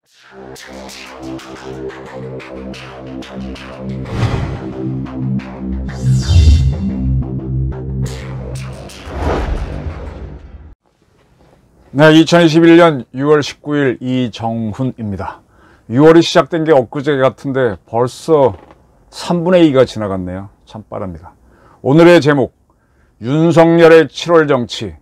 네, 2021년 6월 19일 이정훈입니다. 6월이 시작된 게 엊그제 같은데 벌써 3분의 2가 지나갔네요. 참 빠릅니다. 오늘의 제목, 윤석열의 7월 정치.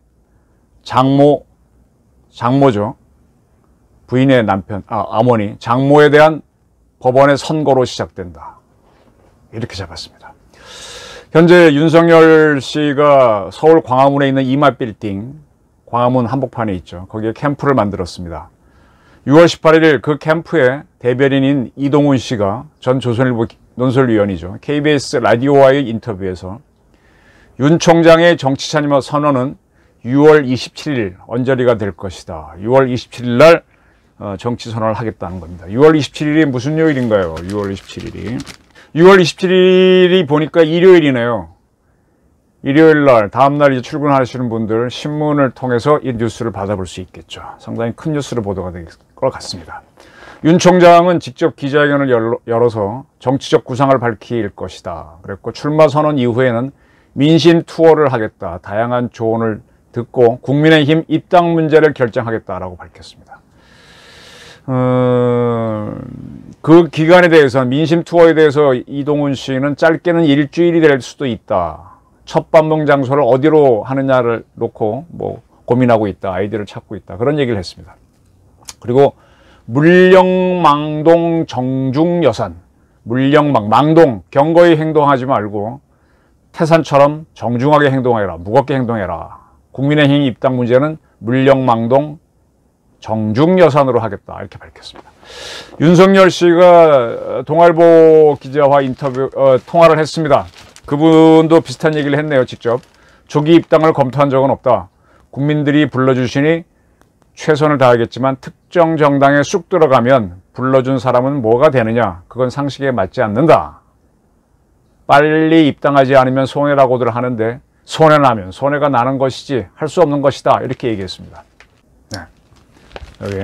장모죠. 부인의 남편, 어머니, 장모에 대한 법원의 선고로 시작된다. 이렇게 잡았습니다. 현재 윤석열 씨가 서울 광화문에 있는 이마빌딩, 광화문 한복판에 있죠. 거기에 캠프를 만들었습니다. 6월 18일 그 캠프에 대변인인 이동훈 씨가 전 조선일보 논설위원이죠. KBS 라디오와의 인터뷰에서 윤 총장의 정치 참여 선언은 6월 27일 언저리가 될 것이다. 6월 27일 날 정치 선언을 하겠다는 겁니다. 6월 27일이 무슨 요일인가요? 6월 27일이 보니까 일요일이네요. 일요일 날, 다음날 이제 출근하시는 분들 신문을 통해서 이 뉴스를 받아볼 수 있겠죠. 상당히 큰 뉴스로 보도가 될 것 같습니다. 윤 총장은 직접 기자회견을 열어서 정치적 구상을 밝힐 것이다. 그랬고 출마 선언 이후에는 민심 투어를 하겠다. 다양한 조언을 듣고 국민의힘 입당 문제를 결정하겠다라고 밝혔습니다. 그 기간에 대해서 민심 투어에 대해서 이동훈 씨는 짧게는 일주일이 될 수도 있다. 첫 방문 장소를 어디로 하느냐를 놓고 고민하고 있다. 아이디어를 찾고 있다. 그런 얘기를 했습니다. 그리고 물령망동 정중여산, 망동, 경거히 행동하지 말고 태산처럼 정중하게 행동해라. 무겁게 행동해라. 국민의힘 입당 문제는 물령망동 정중여산으로 하겠다. 이렇게 밝혔습니다. 윤석열 씨가 동아일보 기자와 통화를 했습니다. 그분도 비슷한 얘기를 했네요. 직접 조기 입당을 검토한 적은 없다. 국민들이 불러주시니 최선을 다하겠지만 특정 정당에 쑥 들어가면 불러준 사람은 뭐가 되느냐. 그건 상식에 맞지 않는다. 빨리 입당하지 않으면 손해라고들 하는데 손해나면 손해가 나는 것이지 할 수 없는 것이다. 이렇게 얘기했습니다. 네.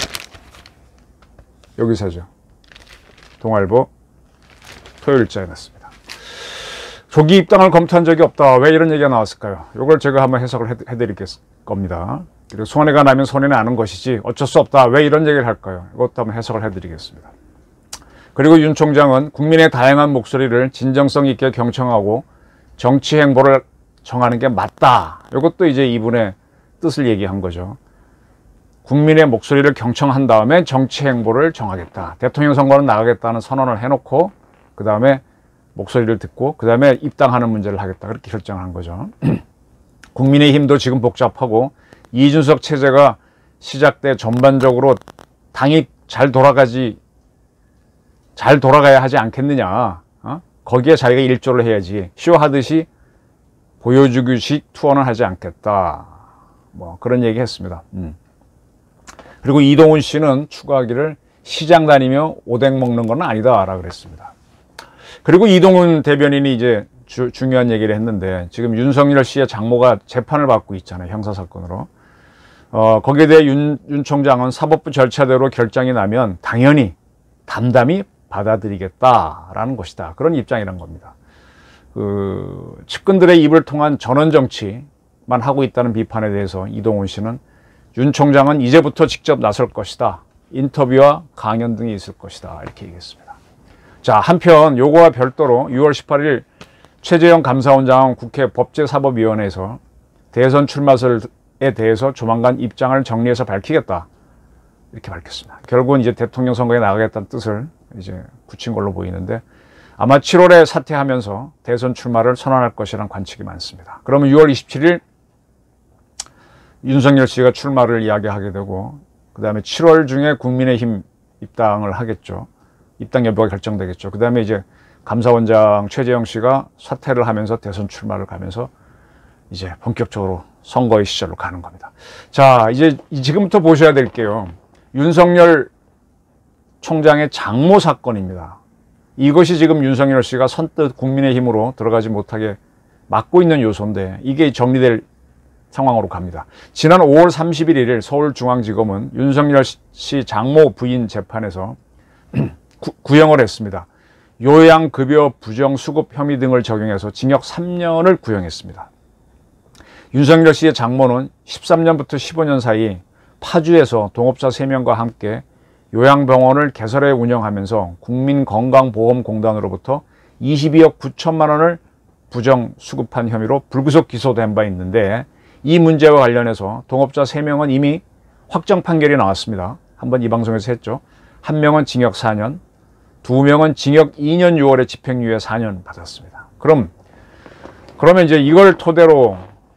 여기서죠. 동아일보 토요일자에 났습니다. 조기 입당을 검토한 적이 없다. 왜 이런 얘기가 나왔을까요? 이걸 제가 한번 해석을 해드릴 겁니다. 그리고 손해가 나면 손해는 나는 것이지 어쩔 수 없다. 왜 이런 얘기를 할까요? 이것도 한번 해석을 해드리겠습니다. 그리고 윤 총장은 국민의 다양한 목소리를 진정성 있게 경청하고 정치 행보를 정하는 게 맞다. 이것도 이제 이분의 뜻을 얘기한 거죠. 국민의 목소리를 경청한 다음에 정치 행보를 정하겠다. 대통령 선거는 나가겠다는 선언을 해놓고 그 다음에 목소리를 듣고 그 다음에 입당하는 문제를 하겠다. 그렇게 결정한 거죠. 국민의힘도 지금 복잡하고 이준석 체제가 시작돼 전반적으로 당이 잘 돌아가야 하지 않겠느냐. 거기에 자기가 일조를 해야지. 쇼하듯이 보여주기식 투어는 하지 않겠다. 그런 얘기 했습니다. 그리고 이동훈 씨는 추가하기를 시장 다니며 오뎅 먹는 건 아니다 라고 그랬습니다. 그리고 이동훈 대변인이 이제 중요한 얘기를 했는데 지금 윤석열 씨의 장모가 재판을 받고 있잖아요. 형사사건으로. 거기에 대해 윤 총장은 사법부 절차대로 결정이 나면 당연히 담담히 받아들이겠다라는 것이다. 그런 입장이란 겁니다. 측근들의 입을 통한 전원정치만 하고 있다는 비판에 대해서 이동훈 씨는 윤 총장은 이제부터 직접 나설 것이다. 인터뷰와 강연 등이 있을 것이다. 이렇게 얘기했습니다. 자, 한편 요거와 별도로 6월 18일 최재형 감사원장은 국회 법제사법위원회에서 대선 출마설에 대해서 조만간 입장을 정리해서 밝히겠다. 이렇게 밝혔습니다. 결국은 이제 대통령 선거에 나가겠다는 뜻을 이제 굳힌 걸로 보이는데 아마 7월에 사퇴하면서 대선 출마를 선언할 것이라는 관측이 많습니다. 그러면 6월 27일 윤석열 씨가 출마를 이야기하게 되고 그 다음에 7월 중에 국민의힘 입당을 하겠죠. 입당 여부가 결정되겠죠. 그 다음에 이제 감사원장 최재형 씨가 사퇴를 하면서 대선 출마를 가면서 이제 본격적으로 선거의 시절로 가는 겁니다. 자, 이제 지금부터 보셔야 될 게요. 윤석열 총장의 장모 사건입니다. 이것이 지금 윤석열 씨가 선뜻 국민의힘으로 들어가지 못하게 막고 있는 요소인데 이게 정리될 상황으로 갑니다. 지난 5월 31일 서울중앙지검은 윤석열 씨 장모 부인 재판에서 구형을 했습니다. 요양급여 부정수급 혐의 등을 적용해서 징역 3년을 구형했습니다. 윤석열 씨의 장모는 13년부터 15년 사이 파주에서 동업자 3명과 함께 요양병원을 개설해 운영하면서 국민건강보험공단으로부터 22억 9천만 원을 부정수급한 혐의로 불구속 기소된 바 있는데, 이 문제와 관련해서 동업자 3명은 이미 확정 판결이 나왔습니다. 한번 이 방송에서 했죠. 1명은 징역 4년, 2명은 징역 2년 6월에 집행유예 4년 받았습니다. 그러면 이제 이걸 토대로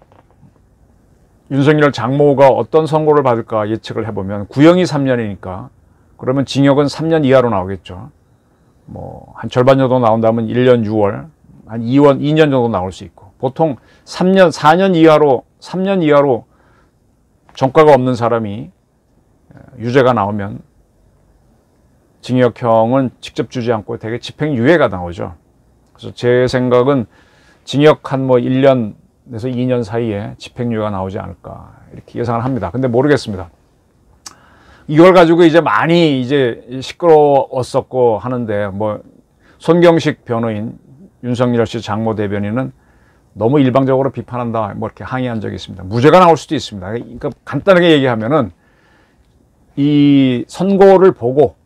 윤석열 장모가 어떤 선고를 받을까 예측을 해보면, 구형이 3년이니까 그러면 징역은 3년 이하로 나오겠죠. 뭐 한 절반 정도 나온다면 1년 6월, 한 2년 정도 나올 수 있고, 보통 4년 이하로 전과가 없는 사람이 유죄가 나오면 징역형은 직접 주지 않고 대개 집행유예가 나오죠. 그래서 제 생각은 징역 한 1년에서 2년 사이에 집행유예가 나오지 않을까 이렇게 예상을 합니다. 근데 모르겠습니다. 이걸 가지고 이제 많이 시끄러웠었고 하는데, 손경식 변호인, 윤석열 씨 장모 대변인은 너무 일방적으로 비판한다, 이렇게 항의한 적이 있습니다. 무죄가 나올 수도 있습니다. 그러니까 간단하게 얘기하면은 이 선고를 보고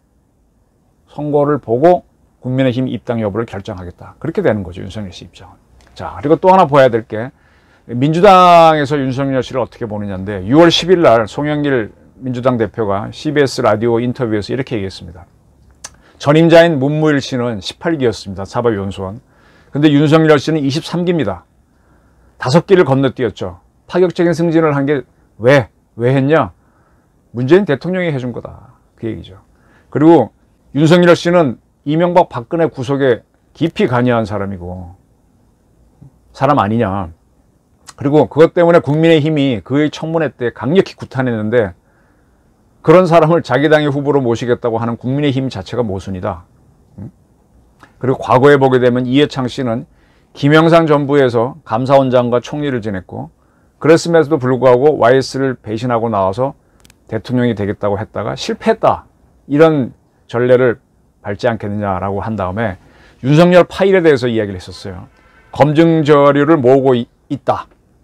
국민의힘 입당 여부를 결정하겠다, 그렇게 되는 거죠, 윤석열 씨 입장은. 자, 그리고 또 하나 봐야 될 게, 민주당에서 윤석열 씨를 어떻게 보느냐인데, 6월 10일 날 송영길 민주당 대표가 CBS 라디오 인터뷰에서 이렇게 얘기했습니다. 전임자인 문무일 씨는 18기였습니다. 사법연수원. 근데 윤석열 씨는 23기입니다. 5기를 건너뛰었죠. 파격적인 승진을 한 게 왜 했냐? 문재인 대통령이 해준 거다, 그 얘기죠. 그리고 윤석열 씨는 이명박 박근혜 구속에 깊이 관여한 사람 아니냐. 그리고 그것 때문에 국민의힘이 그의 청문회 때 강력히 구탄했는데, 그런 사람을 자기 당의 후보로 모시겠다고 하는 국민의힘 자체가 모순이다. 그리고 과거에 보게 되면 이해창 씨는 김영삼 정부에서 감사원장과 총리를 지냈고, 그랬음에도 불구하고 YS를 배신하고 나와서 대통령이 되겠다고 했다가 실패했다, 이런 전례를 밟지 않겠느냐라고 한 다음에 윤석열 파일에 대해서 이야기를 했었어요. 검증 자료를 모으고 있다.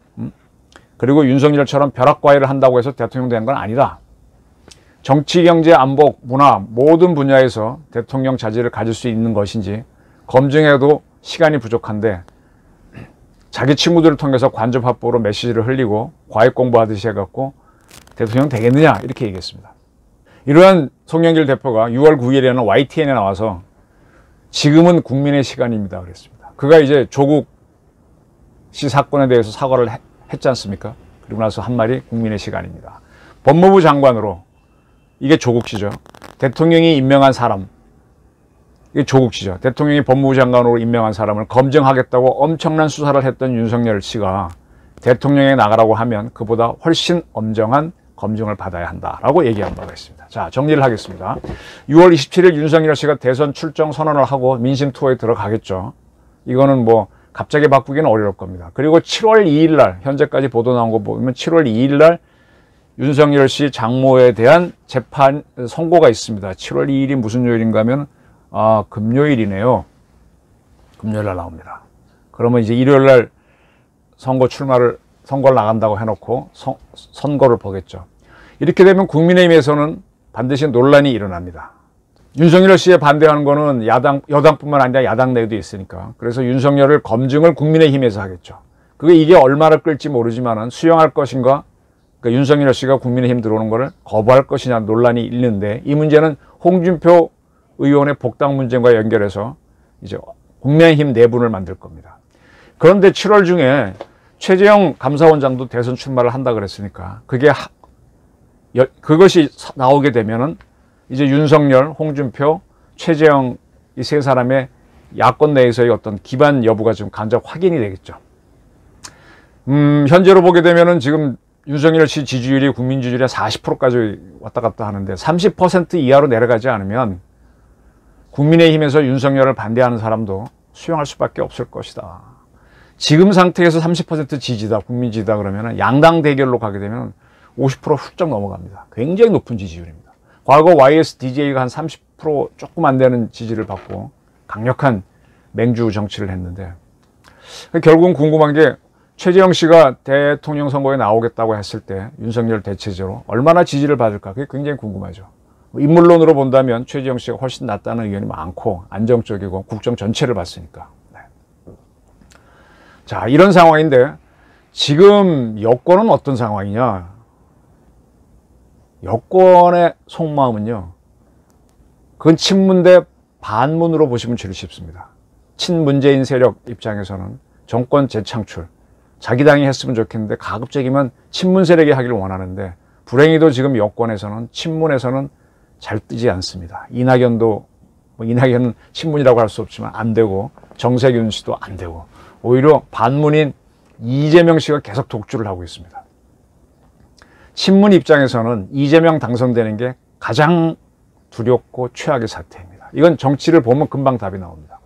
그리고 윤석열처럼 벼락과외를 한다고 해서 대통령 되는 건 아니다. 정치, 경제, 안보, 문화 모든 분야에서 대통령 자질을 가질 수 있는 것인지 검증해도 시간이 부족한데, 자기 친구들을 통해서 관접 확보로 메시지를 흘리고 과외 공부하듯이 해갖고 대통령 되겠느냐, 이렇게 얘기했습니다. 이러한 송영길 대표가 6월 9일에는 YTN에 나와서 지금은 국민의 시간입니다, 그랬습니다. 그가 이제 조국 씨 사건에 대해서 사과를 했지 않습니까? 그리고 나서 한 말이 국민의 시간입니다. 법무부 장관으로, 이게 조국 씨죠. 대통령이 임명한 사람, 이게 조국 씨죠. 대통령이 법무부 장관으로 임명한 사람을 검증하겠다고 엄청난 수사를 했던 윤석열 씨가 대통령에 나가라고 하면 그보다 훨씬 엄정한 검증을 받아야 한다라고 얘기한 바가 있습니다. 자, 정리를 하겠습니다. 6월 27일 윤석열 씨가 대선 출정 선언을 하고 민심 투어에 들어가겠죠. 이거는 갑자기 바꾸기는 어려울 겁니다. 그리고 7월 2일 날, 현재까지 보도 나온 거 보면 7월 2일 날 윤석열 씨 장모에 대한 재판 선고가 있습니다. 7월 2일이 무슨 요일인가 하면, 금요일이네요. 금요일 날 나옵니다. 그러면 이제 일요일 날 선거를 나간다고 해놓고 선거를 보겠죠. 이렇게 되면 국민의힘에서는 반드시 논란이 일어납니다. 윤석열 씨에 반대하는 거는 여당뿐만 아니라 야당 내에도 있으니까. 그래서 윤석열을 검증을 국민의힘에서 하겠죠. 이게 얼마나 끌지 모르지만은 수용할 것인가, 그러니까 윤석열 씨가 국민의힘 들어오는 거를 거부할 것이냐 논란이 있는데, 이 문제는 홍준표 의원의 복당 문제와 연결해서 이제 국민의힘 내분을 만들 겁니다. 그런데 7월 중에 최재형 감사원장도 대선 출마를 한다 그랬으니까, 그것이 나오게 되면은 이제 윤석열, 홍준표, 최재형 이 세 사람의 야권 내에서의 어떤 기반 여부가 좀 간접 확인이 되겠죠. 현재로 보게 되면은 지금 윤석열 씨 지지율이 국민 지지율의 40%까지 왔다 갔다 하는데, 30% 이하로 내려가지 않으면 국민의힘에서 윤석열을 반대하는 사람도 수용할 수밖에 없을 것이다. 지금 상태에서 30% 지지다, 국민 지지다 그러면 양당 대결로 가게 되면 50% 훌쩍 넘어갑니다. 굉장히 높은 지지율입니다. 과거 YSDJ가 한 30% 조금 안 되는 지지를 받고 강력한 맹주 정치를 했는데, 결국은 궁금한 게 최재형 씨가 대통령 선거에 나오겠다고 했을 때 윤석열 대체제로 얼마나 지지를 받을까, 그게 굉장히 궁금하죠. 인물론으로 본다면 최재형 씨가 훨씬 낫다는 의견이 많고 안정적이고 국정 전체를 봤으니까. 네. 자, 이런 상황인데 지금 여권은 어떤 상황이냐. 여권의 속마음은요, 그건 친문 대 반문으로 보시면 제일 쉽습니다. 친문재인 세력 입장에서는 정권 재창출, 자기 당이 했으면 좋겠는데 가급적이면 친문 세력이 하기를 원하는데, 불행히도 지금 여권에서는 친문에서는 잘 뜨지 않습니다. 이낙연도, 이낙연은 친문이라고 할 수 없지만 안 되고, 정세균 씨도 안 되고, 오히려 반문인 이재명 씨가 계속 독주를 하고 있습니다. 친문 입장에서는 이재명 당선되는 게 가장 두렵고 최악의 사태입니다. 이건 정치를 보면 금방 답이 나옵니다.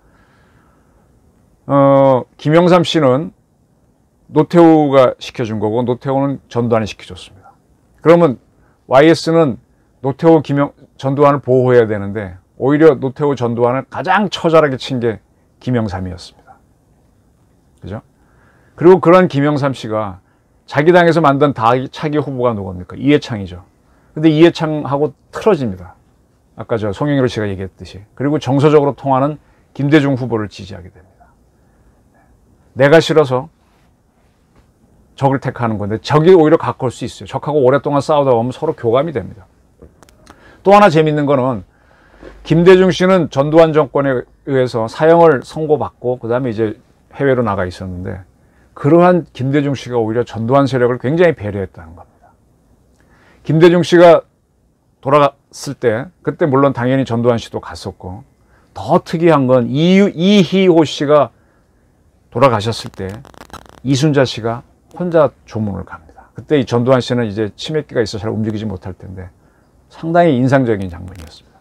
김영삼 씨는 노태우가 시켜준 거고, 노태우는 전두환이 시켜줬습니다. 그러면 YS는 노태우, 전두환을 보호해야 되는데, 오히려 노태우, 전두환을 가장 처절하게 친 게 김영삼이었습니다. 그죠? 그리고 그런 김영삼 씨가 자기 당에서 만든 차기 후보가 누굽니까? 이해창이죠. 근데 이해창하고 틀어집니다. 아까 저 송영길 씨가 얘기했듯이. 그리고 정서적으로 통하는 김대중 후보를 지지하게 됩니다. 내가 싫어서 적을 택하는 건데, 적이 오히려 가까울 수 있어요. 적하고 오랫동안 싸우다 보면 서로 교감이 됩니다. 또 하나 재밌는 거는, 김대중 씨는 전두환 정권에 의해서 사형을 선고받고 그 다음에 이제 해외로 나가 있었는데, 그러한 김대중 씨가 오히려 전두환 세력을 굉장히 배려했다는 겁니다. 김대중 씨가 돌아갔을 때, 그때 물론 당연히 전두환 씨도 갔었고, 더 특이한 건 이희호 씨가 돌아가셨을 때 이순자 씨가 혼자 조문을 갑니다. 그때 이 전두환 씨는 이제 치매기가 있어 잘 움직이지 못할 텐데 상당히 인상적인 장면이었습니다.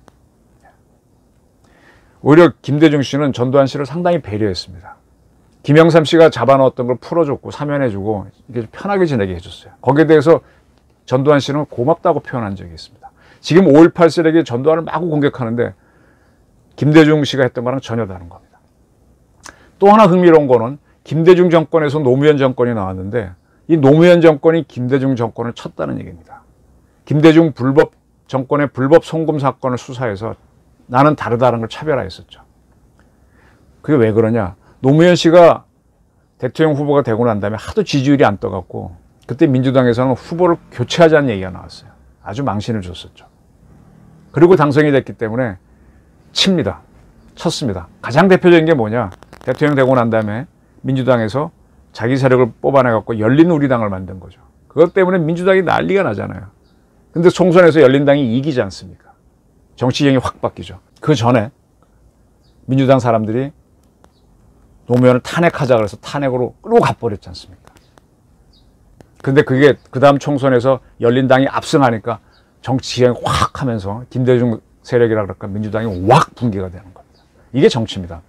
오히려 김대중 씨는 전두환 씨를 상당히 배려했습니다. 김영삼 씨가 잡아넣었던 걸 풀어줬고 사면해주고 이렇게 편하게 지내게 해줬어요. 거기에 대해서 전두환 씨는 고맙다고 표현한 적이 있습니다. 지금 5.18 세력이 전두환을 마구 공격하는데 김대중 씨가 했던 거랑 전혀 다른 겁니다. 또 하나 흥미로운 거는, 김대중 정권에서 노무현 정권이 나왔는데 이 노무현 정권이 김대중 정권을 쳤다는 얘기입니다. 김대중 정권의 불법 송금 사건을 수사해서 나는 다르다는 걸 차별화했었죠. 그게 왜 그러냐. 노무현 씨가 대통령 후보가 되고 난 다음에 하도 지지율이 안 떠갖고 그때 민주당에서는 후보를 교체하자는 얘기가 나왔어요. 아주 망신을 줬었죠. 그리고 당선이 됐기 때문에 쳤습니다. 가장 대표적인 게 뭐냐. 대통령 되고 난 다음에 민주당에서 자기 세력을 뽑아내갖고 열린우리당을 만든 거죠. 그것 때문에 민주당이 난리가 나잖아요. 근데 총선에서 열린당이 이기지 않습니까? 정치경이 확 바뀌죠. 그 전에 민주당 사람들이 노무현을 탄핵하자 그래서 탄핵으로 끌고 가버렸지 않습니까? 근데 그게 그 다음 총선에서 열린당이 압승하니까 정치경이 확 하면서 김대중 세력이라 그럴까 민주당이 확 붕괴가 되는 겁니다. 이게 정치입니다.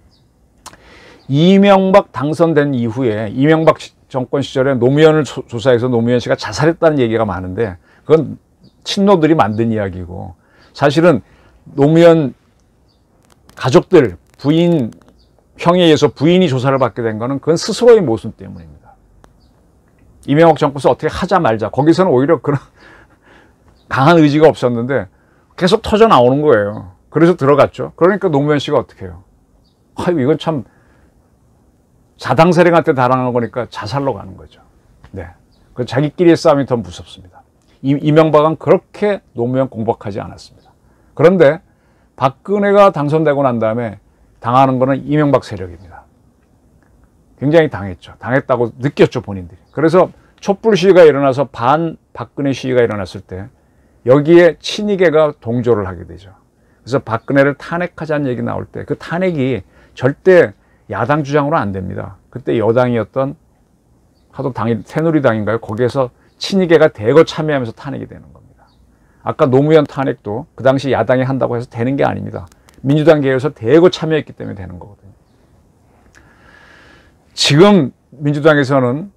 이명박 당선된 이후에 이명박 정권 시절에 노무현을 조사해서 노무현 씨가 자살했다는 얘기가 많은데 그건 친노들이 만든 이야기고, 사실은 노무현 가족들, 부인, 형에 의해서 부인이 조사를 받게 된 거는 그건 스스로의 모순 때문입니다. 이명박 정권에서 어떻게 하자 말자, 거기서는 오히려 그런 강한 의지가 없었는데 계속 터져 나오는 거예요. 그래서 들어갔죠. 그러니까 노무현 씨가 어떻게 해요? 아유, 이건 참 자당 세력한테 달아난 거니까 자살로 가는 거죠. 네, 그 자기끼리의 싸움이 더 무섭습니다. 이명박은 그렇게 노무현 공박하지 않았습니다. 그런데 박근혜가 당선되고 난 다음에 당하는 거는 이명박 세력입니다. 굉장히 당했죠. 당했다고 느꼈죠, 본인들이. 그래서 촛불 시위가 일어나서 반 박근혜 시위가 일어났을 때 여기에 친이계가 동조를 하게 되죠. 그래서 박근혜를 탄핵하자는 얘기 나올 때 그 탄핵이 절대 야당 주장으로 안 됩니다. 그때 여당이었던 하도 당이 새누리당인가요? 거기에서 친이계가 대거 참여하면서 탄핵이 되는 겁니다. 아까 노무현 탄핵도 그 당시 야당이 한다고 해서 되는 게 아닙니다. 민주당 계열에서 대거 참여했기 때문에 되는 거거든요. 지금 민주당에서는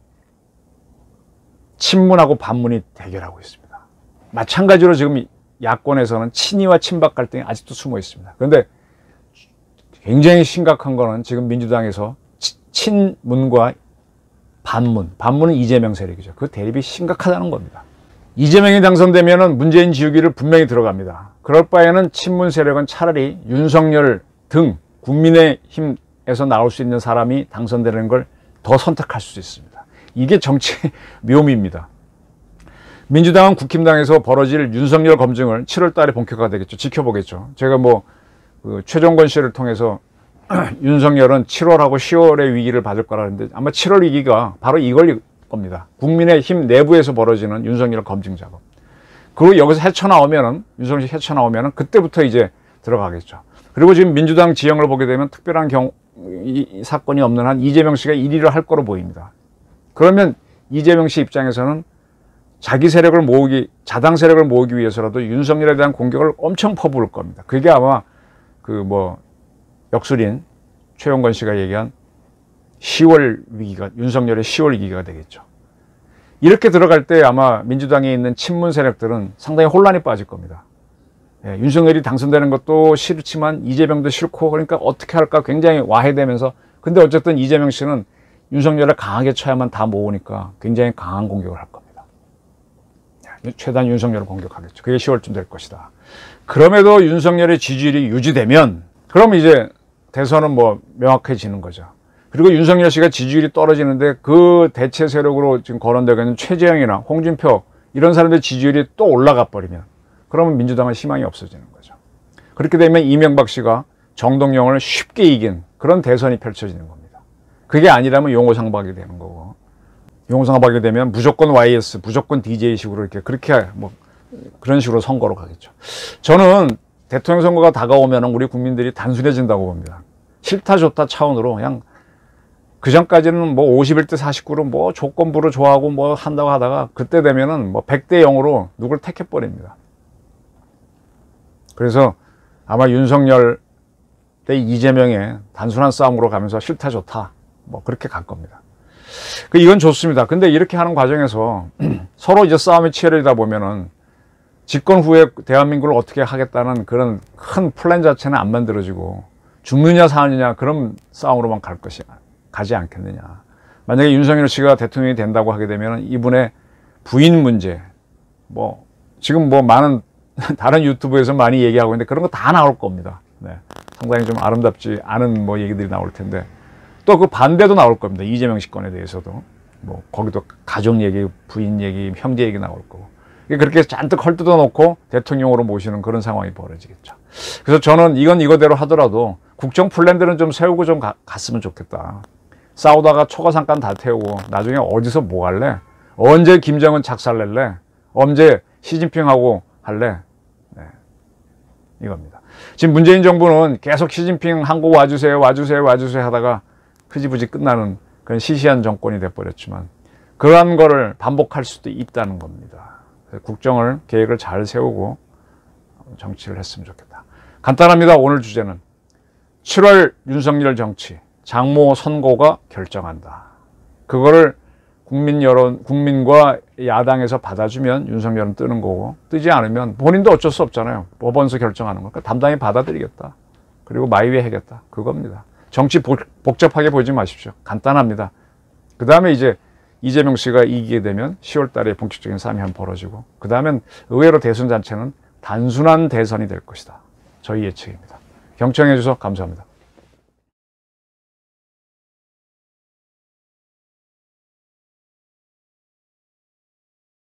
친문하고 반문이 대결하고 있습니다. 마찬가지로 지금 야권에서는 친이와 친박 갈등이 아직도 숨어 있습니다. 그런데 굉장히 심각한 거는 지금 민주당에서 친문과 반문은 이재명 세력이죠. 그 대립이 심각하다는 겁니다. 이재명이 당선되면 문재인 지우기를 분명히 들어갑니다. 그럴 바에는 친문 세력은 차라리 윤석열 등 국민의힘에서 나올 수 있는 사람이 당선되는 걸 더 선택할 수 있습니다. 이게 정치의 묘미입니다. 민주당은 국힘당에서 벌어질 윤석열 검증을 7월 달에 본격화되겠죠. 지켜보겠죠. 제가 그 최종건 씨를 통해서 윤석열은 7월하고 10월의 위기를 받을 거라 했는데 아마 7월 위기가 바로 이걸 겁니다. 국민의힘 내부에서 벌어지는 윤석열 검증 작업. 그리고 여기서 윤석열 헤쳐나오면은 그때부터 이제 들어가겠죠. 그리고 지금 민주당 지형을 보게 되면 특별한 이 사건이 없는 한 이재명 씨가 1위를 할 거로 보입니다. 그러면 이재명 씨 입장에서는 자기 세력을 자당 세력을 모으기 위해서라도 윤석열에 대한 공격을 엄청 퍼부을 겁니다. 그게 아마 역술인 최용건 씨가 얘기한 10월 위기가, 윤석열의 10월 위기가 되겠죠. 이렇게 들어갈 때 아마 민주당에 있는 친문 세력들은 상당히 혼란에 빠질 겁니다. 예, 윤석열이 당선되는 것도 싫지만 이재명도 싫고, 그러니까 어떻게 할까 굉장히 와해되면서, 근데 어쨌든 이재명 씨는 윤석열을 강하게 쳐야만 다 모으니까 굉장히 강한 공격을 할 겁니다. 최대한 윤석열을 공격하겠죠. 그게 10월쯤 될 것이다. 그럼에도 윤석열의 지지율이 유지되면 그럼 이제 대선은 명확해지는 거죠. 그리고 윤석열 씨가 지지율이 떨어지는데 그 대체 세력으로 지금 거론되고 있는 최재형이나 홍준표 이런 사람들 지지율이 또 올라가 버리면 그러면 민주당은 희망이 없어지는 거죠. 그렇게 되면 이명박 씨가 정동영을 쉽게 이긴 그런 대선이 펼쳐지는 겁니다. 그게 아니라면 용호상박이 되는 거고, 용호상박이 되면 무조건 YS, 무조건 DJ식으로 그렇게 그런 식으로 선거로 가겠죠. 저는 대통령 선거가 다가오면 우리 국민들이 단순해진다고 봅니다. 싫다 좋다 차원으로 그냥 그전까지는 51대 49로 조건부로 좋아하고 한다고 하다가 그때 되면은 100대 0으로 누굴 택해버립니다. 그래서 아마 윤석열 대 이재명의 단순한 싸움으로 가면서 싫다 좋다 그렇게 갈 겁니다. 이건 좋습니다. 근데 이렇게 하는 과정에서 서로 이제 싸움이 치열해지다 보면은 집권 후에 대한민국을 어떻게 하겠다는 그런 큰 플랜 자체는 안 만들어지고 죽느냐 사느냐 그런 싸움으로만 가지 않겠느냐. 만약에 윤석열 씨가 대통령이 된다고 하게 되면 이분의 부인 문제, 지금 많은 다른 유튜브에서 많이 얘기하고 있는데 그런 거 다 나올 겁니다. 네. 상당히 좀 아름답지 않은 얘기들이 나올 텐데 또 그 반대도 나올 겁니다. 이재명 씨건에 대해서도 거기도 가족 얘기, 부인 얘기, 형제 얘기 나올 거고 그렇게 잔뜩 헐뜯어 놓고 대통령으로 모시는 그런 상황이 벌어지겠죠. 그래서 저는 이거대로 하더라도 국정 플랜들은 좀 세우고 좀 갔으면 좋겠다. 싸우다가 초과상관 다 태우고 나중에 어디서 뭐 할래? 언제 김정은 작살낼래? 언제 시진핑하고 할래? 네. 이겁니다. 지금 문재인 정부는 계속 시진핑 한국 와주세요 하다가 흐지부지 끝나는 그런 시시한 정권이 돼버렸지만 그러한 거를 반복할 수도 있다는 겁니다. 국정을 계획을 잘 세우고 정치를 했으면 좋겠다. 간단합니다. 오늘 주제는 7월 윤석열 정치 장모 선고가 결정한다. 그거를 국민과 야당에서 받아주면 윤석열은 뜨는 거고 뜨지 않으면 본인도 어쩔 수 없잖아요. 법원에서 결정하는 거니까 담당히 받아들이겠다. 그리고 마이웨이 하겠다. 그겁니다. 정치 복잡하게 보지 마십시오. 간단합니다. 그 다음에 이제 이재명 씨가 이기게 되면 10월 달에 본격적인 싸움이 한번 벌어지고 그 다음엔 의외로 대선 자체는 단순한 대선이 될 것이다. 저희 예측입니다. 경청해 주셔서 감사합니다.